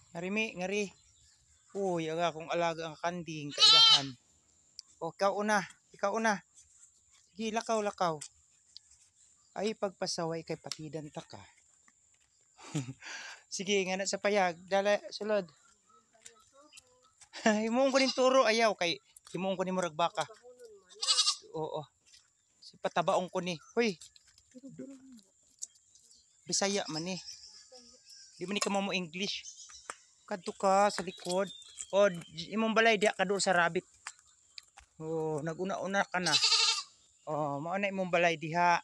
Ngarimi, ngari. Uy, aga kung alaga ang kanding, kailahan. O, ikaw una. Sige, lakaw. Ay, pagpasaway kay patidan ta ka. Sige, nga na sa payag. Dala, sulod. Himong ko rin turo, ayaw. Kay, himong ko ni murag baka. Oo. Si patabaong ko ni. Hoy. Bisaya man ni. Di man ni ka mo English. Kadto ka sa likod. O, imong balay diya ka doon sa rabbit. O, naguna-una ka na. O, mauna imong balay diha.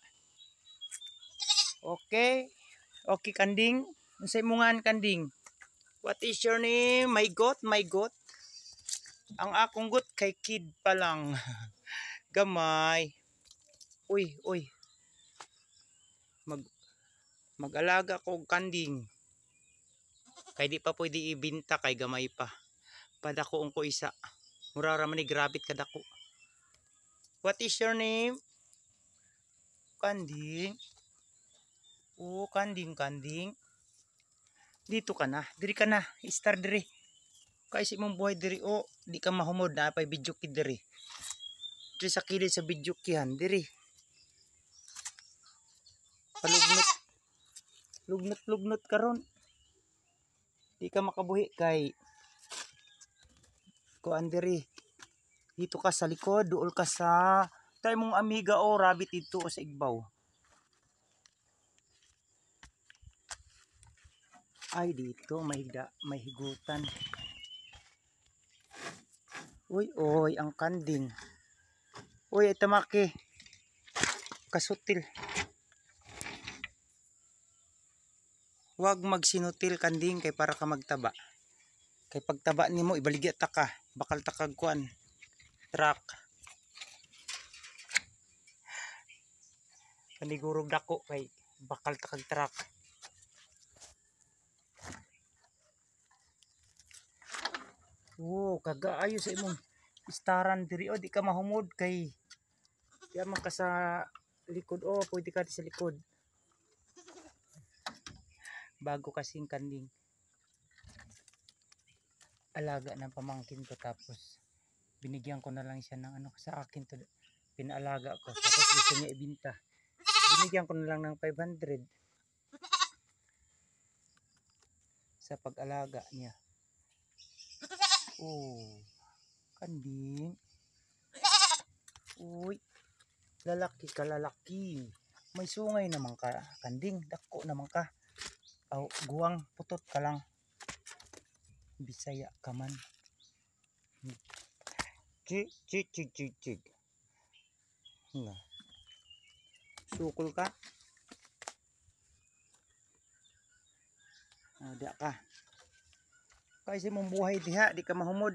Okay. Okay, kanding. Unsay imongan kanding? What is your name? My goat. Ang akong goat kay kid pa lang. Gamay. Uy. Mag-alaga ko og kanding. Kay di pa pwede ibinta kay gamay pa. Padako ko isa. Murara man ni grabit kadako. What is your name? Kanding. Oh, kanding. Dito ka na. Diri ka na. Star diri. Kaisi mong buhay diri. Oh, di ka mahumod na pay video kid diri. Diri sa kilid sa video kihan diri. Lugnot karon. Di ka makabuhi kay kuan diri. Dito ka sa likod, duol ka sa tay mong amiga o rabbit dito sa igbaw. Ay dito may higutan. Uy, ang kanding. Uy, itamaki. Kasutil. Huwag magsinutil kanding kay para ka magtaba. Kay pagtaba nimo ibaligya ta ka, bakal takag kuan. Truck. Kanigurog dako kay bakal takag truck. Kagaayo sa imong istaran diri o di ka mahumod kay yaman ka sa likod pwede ka sa likod. Bago kasing kanding. Alaga ng pamangkin ko tapos binigyan ko na lang siya ng sa akin to. Pinaalaga ko tapos gusto niya ibinta. Binigyan ko na lang ng 500 sa pag-alaga niya. Kanding. Uy, lalaki. May sungay naman ka, kanding. Dako naman ka. Guwang putot ka lang. Bisaya ka man. Chig. Sukol ka. Diya ka. Kasi mong buhay diha, di ka mahumod.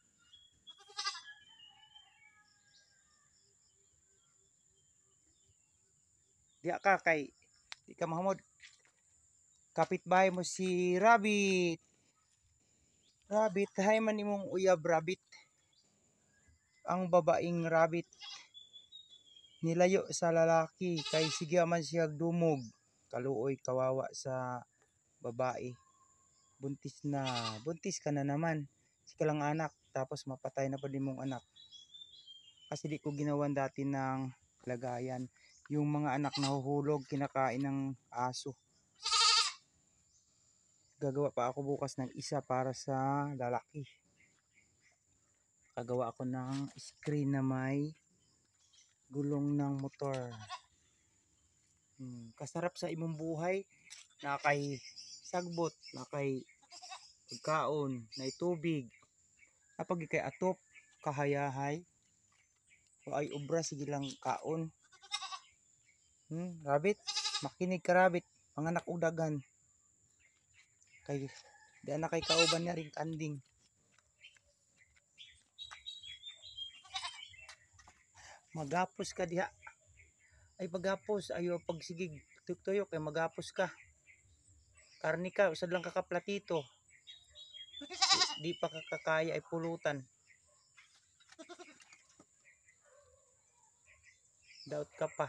Diya ka kay di ka mahumod. Kapitbahay mo si Rabbit. Hay man imong uyab Rabbit. Ang babaing Rabbit nilayo sa lalaki kay sige man siya dumog. Kaluoy kawawa sa babae. Buntis ka na naman. Sika lang anak tapos mapatay na pa din mong anak. Kasi di ko ginawan dati ng lagayan. Yung mga anak nahuhulog, kinakain ng aso. Gagawa pa ako bukas ng isa para sa lalaki. Gagawa ako ng screen na may gulong ng motor. Kasarap sa imong buhay na kay sagbot, na kay pagkaon, na tubig. Kapag kay atop, kahayahay. O ay obra, sige lang kaon. Rabbit, makinig ka Rabbit. Panganak og dagan. Kay di na kay kauban niya ring kanding. Magapos ka diha. Ay pagapos ayo pagsigig tuyo kay magapos ka. Karni ka usad lang kakaplatito. Di pa kakakaya ay pulutan. Daot ka pa.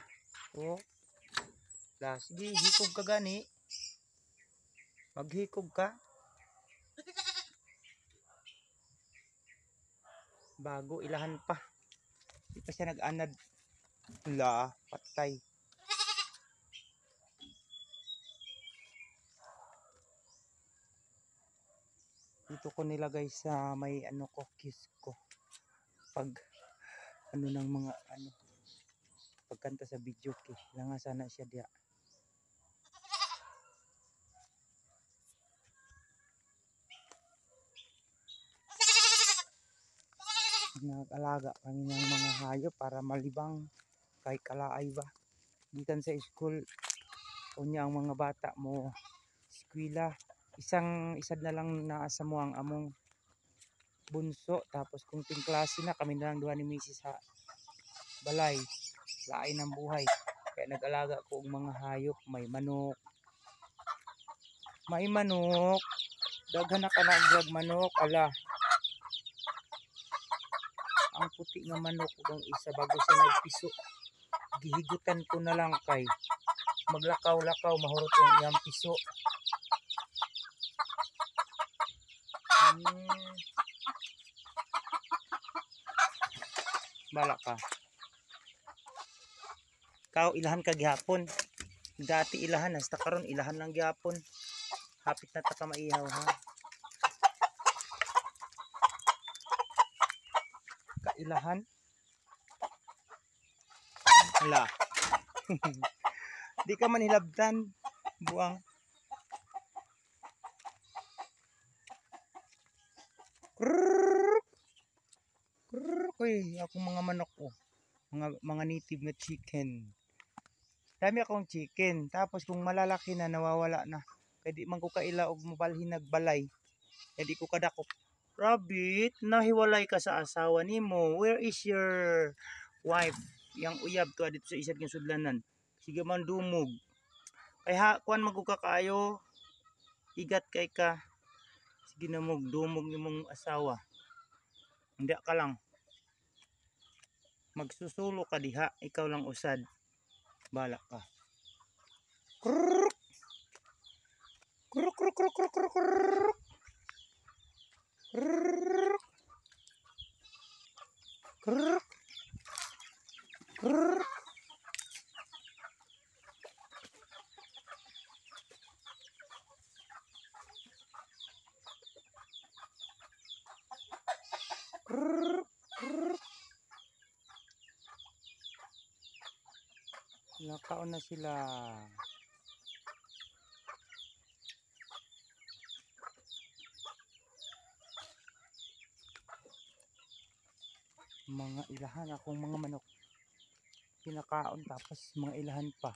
Sige, hikog ka gani. Maghikog ka. Bago ilahan pa. Di pa siya nag-anad. Wala, patay. Dito ko nilagay sa may ano ko, kiss ko. Pag ano ng mga ano, pagkanta sa video ko, nga sana siya diya. Nag-alaga kami ng mga hayop para malibang kay kalaay ba. Gikan sa school, unya ang mga bata mo eskwela, isad na lang naasa mo ang among bunso, tapos kung ting klase na kami na lang duha ni Mrs. sa balay, lain ng buhay. Kaya nag-alaga ko ng mga hayop, may manok, daghan na kanagdag manok, ala. Ang puti nga manok ug isa bago sa nagpiso, gihigutan ko na lang kay maglakaw-lakaw mahurot yung iyang piso. Bala ka. Ikaw ilahan ka gihapon. Dati ilahan, hasta karon ilahan lang gihapon. Hapit na ta ka maihaw ha. Kailahan. Hala. Di ka man hilabtan. Buang. Uy, akong mga manok ko. Mga native na chicken. Dami akong chicken. Tapos kung malalaki na, nawawala na. Kaya di man ko kaila og mabalhin nagbalay. Kaya di ko kadakop. Rabbit, nahiwalay ka sa asawa nimo. Where is your wife? Yang uyab to dito sa isad ng sudlanan. Sige man dumog. Kay ha, kuan magka kaayo. Igat kay ka. Sige na mo, dumog nimong asawa. Hindi ka lang. Magsusulo ka diha, ikaw lang usad. Bala ka. Krrrr. Krrrr, krrrr, krrrr, krrrr, krrrr. Krrrr. Krrrr. Krrrr. Krrrr. Krrrr. Nakaon na sila. Mga ilahan akong mga manok. Pinakaon tapos mga ilahan pa.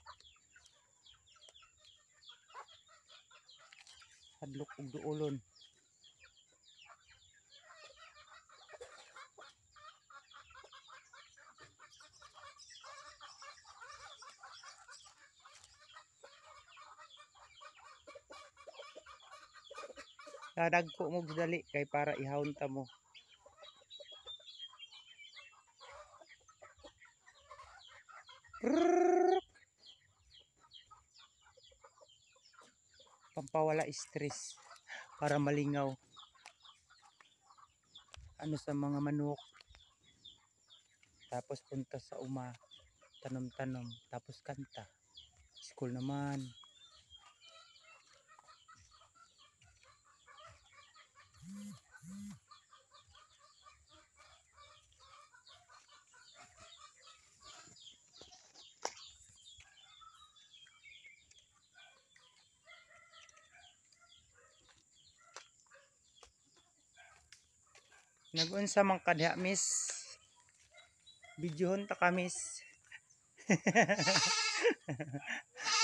Hadlok ug duolon. Dadagko mo dali kay para ihawon ta mo. Pampawala stress para malingaw. Ano sa mga manok. Tapos punta sa uma, tanom-tanom, tapos kanta. School naman. Nag-unsa man kadya miss. Videohon ta ka miss.